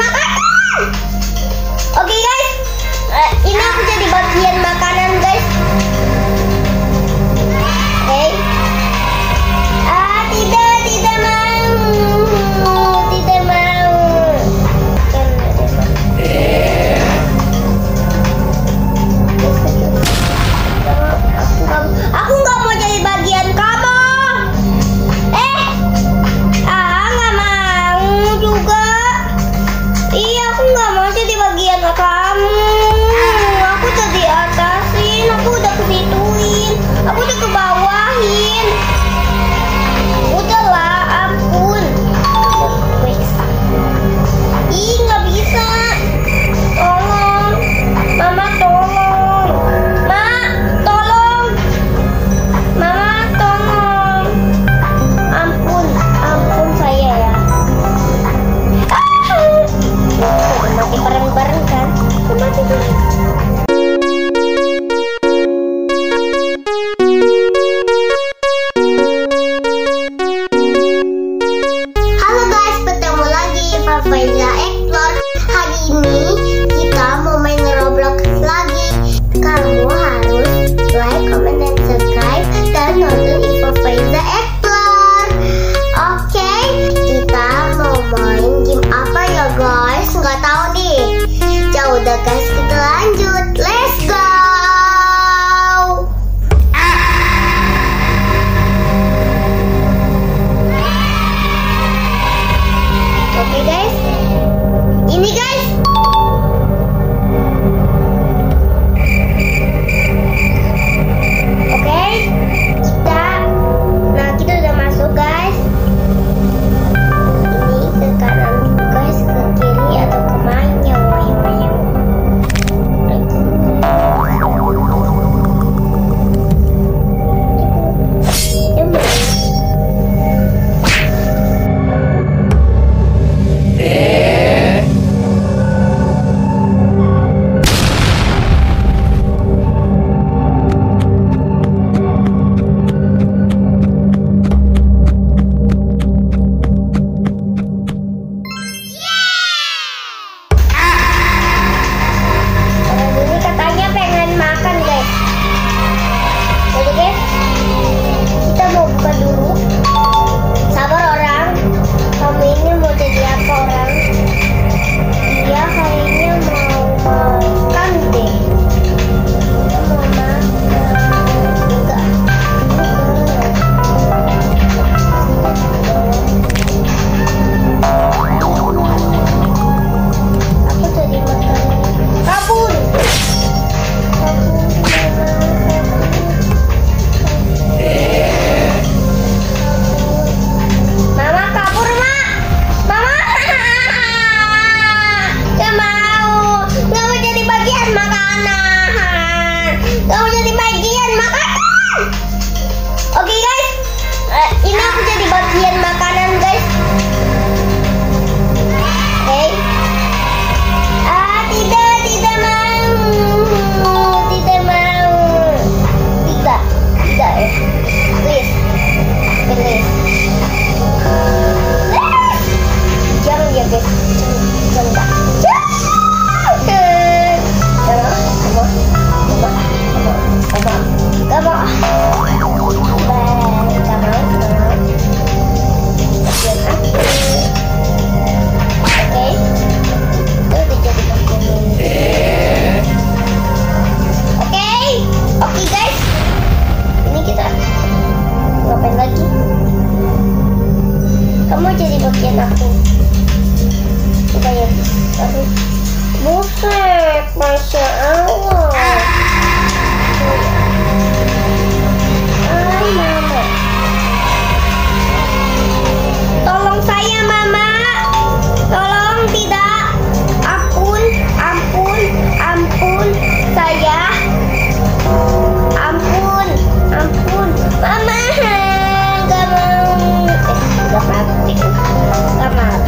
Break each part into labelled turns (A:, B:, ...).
A: makanan. Oke guys, ini aku jadi bagian makanan guys. Oke. Tidak mau, tidak mau. Aku nggak mau jadi bagian kamu. Nggak mau juga. Iya, aku nggak mau jadi bagian kamu. Aku udah di atasin, aku udah kesituin, aku udah kebawahin. Udahlah, ampun. Ih, nggak bisa. Tolong, Mama tolong. Mama tolong. Ampun saya ya. Mati bareng-bareng kan? Mati tuh. Halo guys, bertemu lagi Fafaiza Explore. Hari ini kita mau main Roblox lagi. Kamu harus like, comment, dan subscribe dan nonton Fafaiza Explore. Oke, kita mau main game apa ya guys? Nggak tahu nih. Ya udah guys, kita lanjut. Let's go. Oke guys, ini guys. Oke, kita udah masuk guys. Ini ke kanan guys, ke kiri atau ke mana? Buset, Masya Allah. Mama. Tolong saya, Mama. Tolong tidak. Ampun, ampun, ampun. Saya. Ampun, ampun. Mama, gak mau. Gak mati. Gak mau.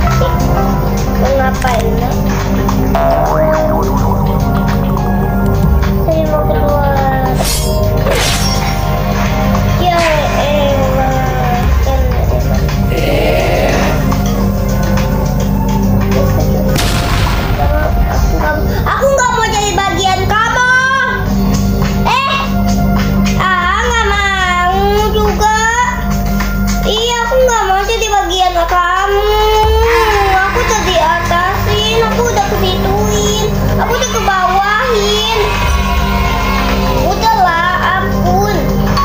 A: kamu. Aku udah di atasin, aku udah kesituin, aku udah kebawahin. Udahlah, ampun.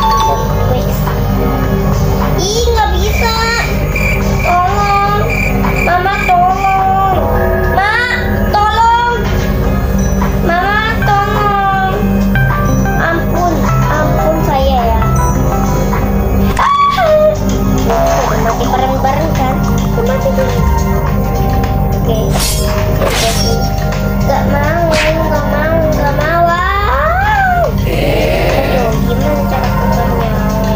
A: Ih, nggak bisa. Tolong, Mama tolong. Ma, tolong. Mama tolong. Ampun saya ya. Mati bareng-bareng kan? Mati tuh. Oke. Gak mau. Aduh, gimana cara keluarnya?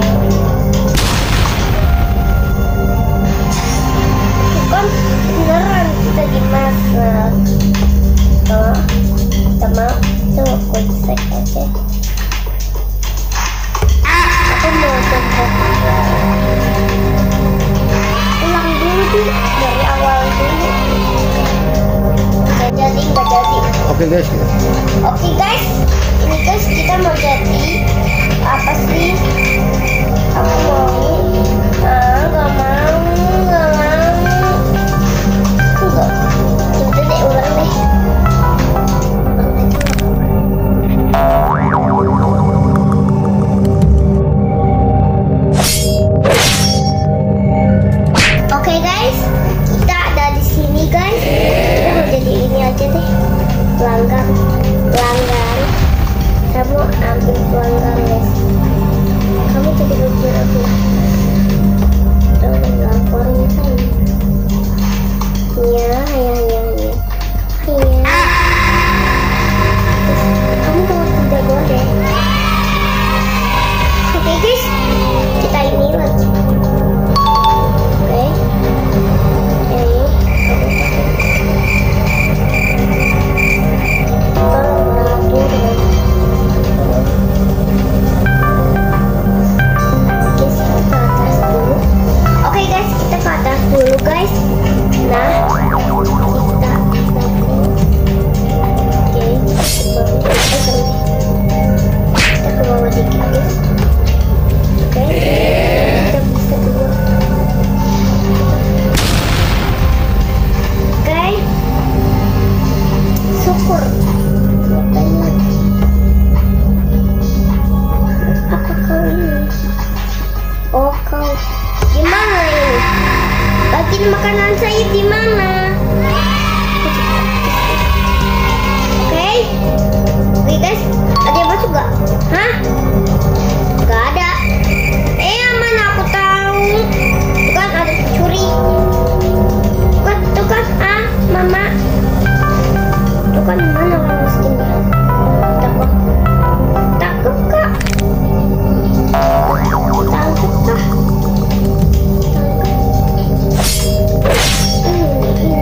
A: Bukan beneran kita dimasak. Tuh, sama tuh quick sec aja. Aku mau coba ulang dulu dari awal dulu. Nggak jadi.
B: Oke guys.
A: Ini guys kita mau jadi apa sih? Aku mau nggak mau. Coba deh ulang deh. Oke guys, kita ada di sini guys. Kita mau jadi ini aja deh. Pelanggan. Kamu ambil pelanggan guys. Kamu jadi ujian aku. Tolong laporin saya. Ya. Kamu tunggu kerja gue deh. Oke guys, kita ini lagi. Oke. Dulu guys, nah kita ke bawah dikit ya. Oke, kita bisa dulu. Oke, syukur. Apa kau ini? Oh kau, gimana ini? Bagian makanan saya di mana? Oke guys, ada yang masuk gak? Hah? Gak ada. Mana aku tahu? Tuh kan ada pencuri. Tuh kan, Mama. Tuh kan mana orang miskinnya? Takut kak? Takut kak?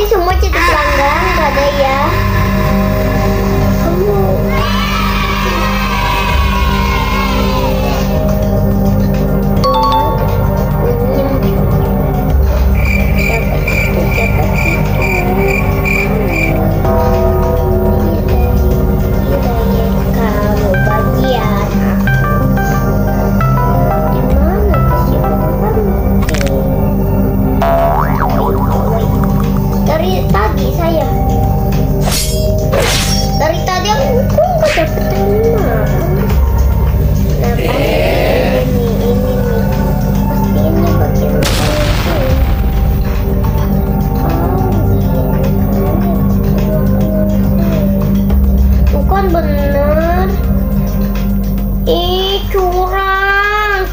A: Ini semua jadi pelanggan, gak ada ya. Kamu dari tadi aku nggak dapet terima. Nah, ini nih, pasti ini bagian bukan bener. Ih, curang.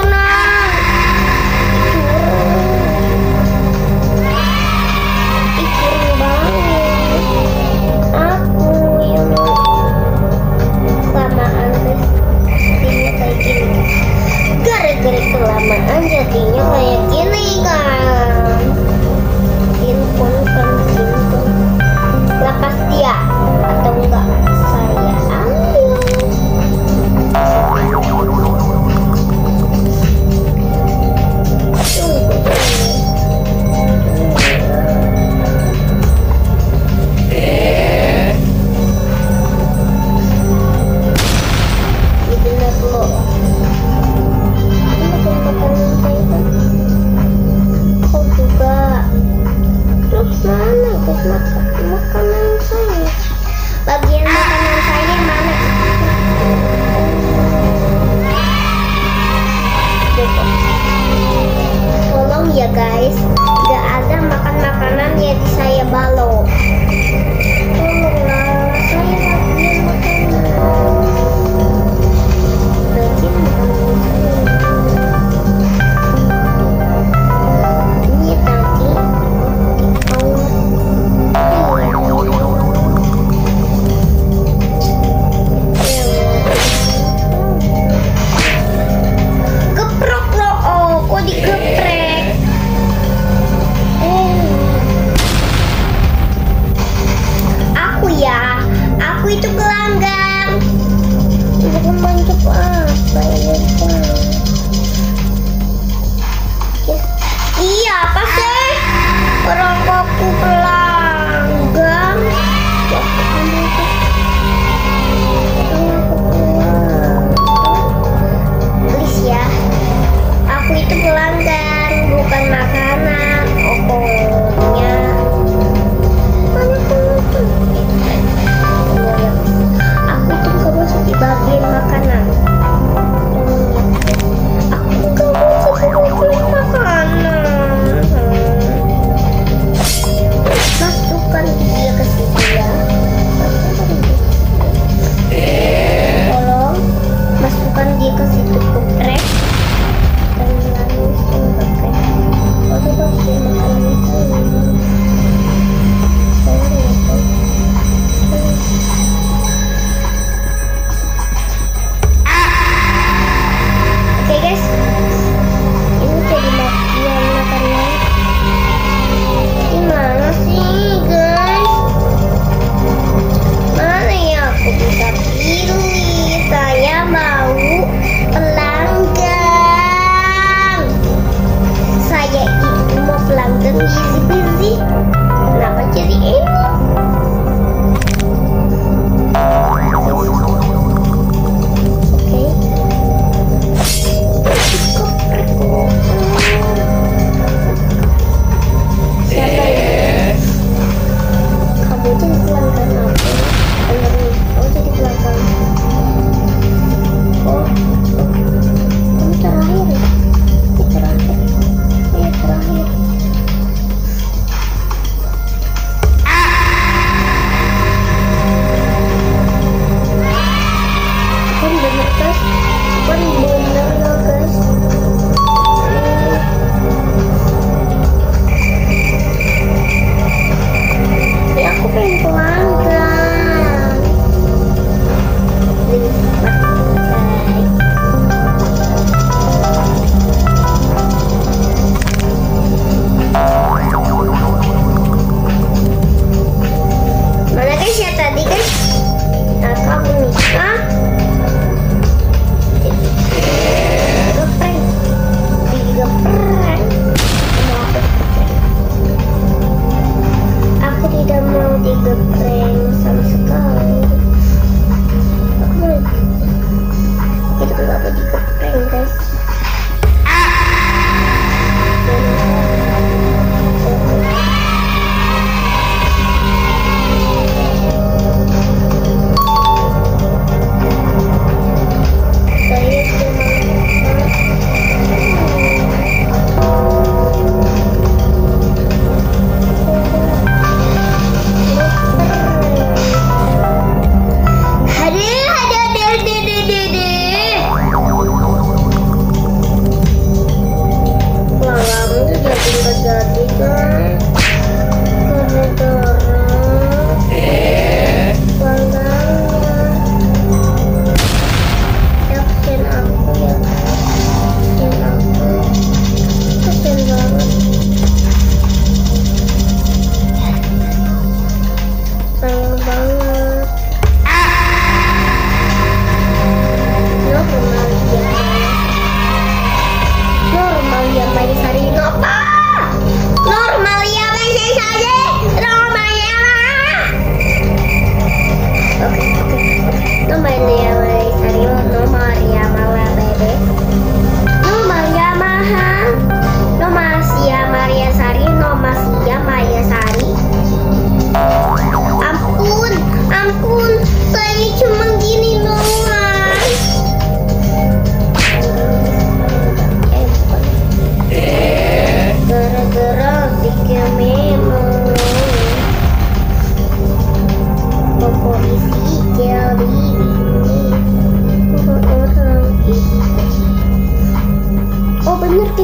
A: Kelamaan jadinya kayak gini kan. Simpon. Lepas dia atau enggak saya ambil. Makanan saya. Bagian makanan saya mana? Tolong ya guys, gak ada makan makanan ya di saya balok. Tolonglah, saya bagian makanan. Bagian makanan saya. Ini tadi geprek loh, kok digeprek? Aku itu pelanggan. Bukan mancap apa ya? Iya, apa sih? Rokokku pelanggan. Please ya, aku itu pelanggan, bukan makanan. Pokoknya aku itu gak masuk di bagian makanan. Aku gak masuk di bagian makanan. Masukkan dia ke situ ya. Tolong masukkan dia ke situ, geprek. Dan lalu geprek.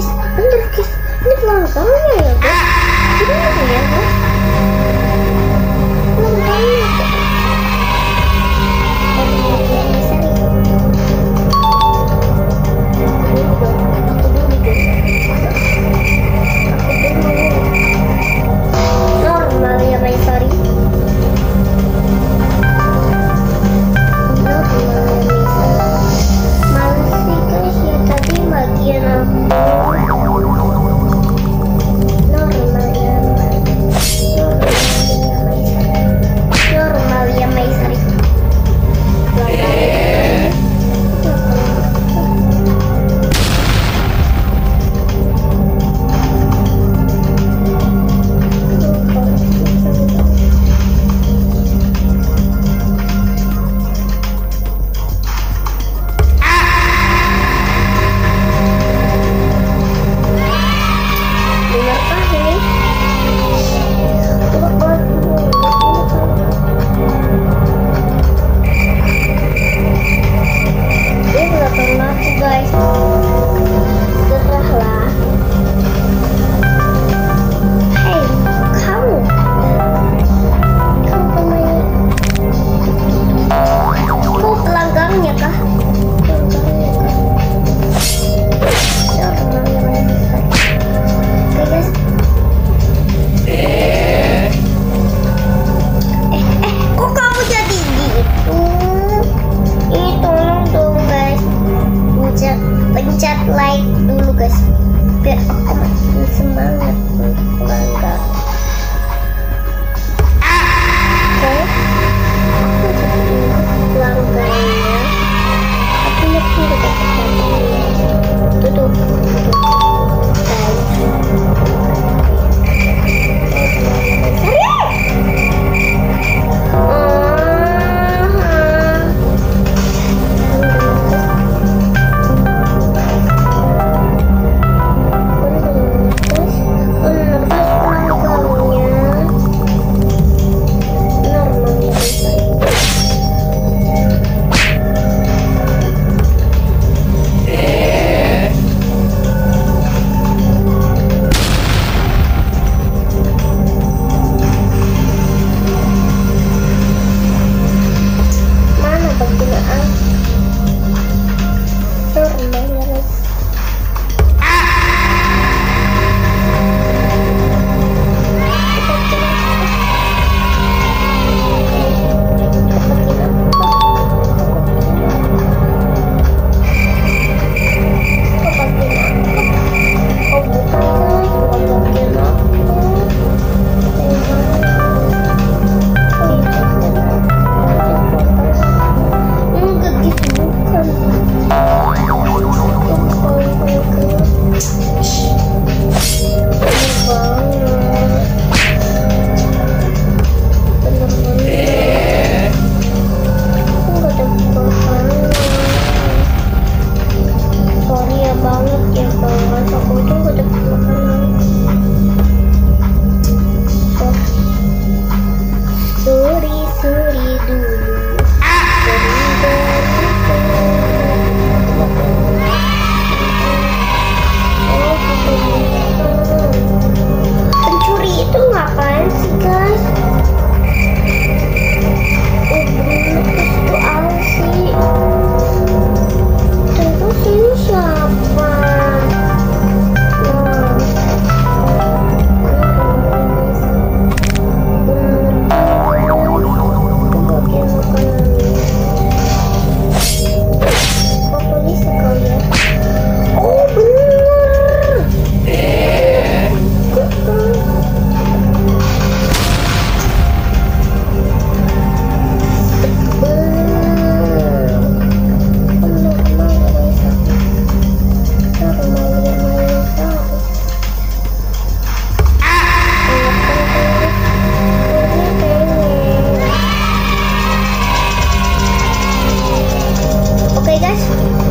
A: Bener guys, ini pelanggannya ya guys. Bener ya guys, pelanggannya guys. Normal ya my sorry. Males sih guys ya, tadi bagian aku normal ya my sorry. Pencet like dulu guys, biar aku makin semangat untuk melanggar. Oke, aku jadi pelanggannya. Aku mesti dekat tutup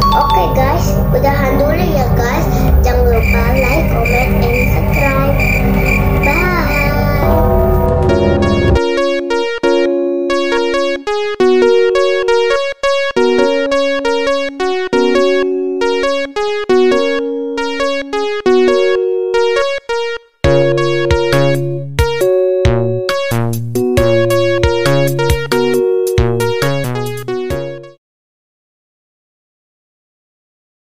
A: udahan dulu ya guys. Jangan lupa like, comment, and subscribe.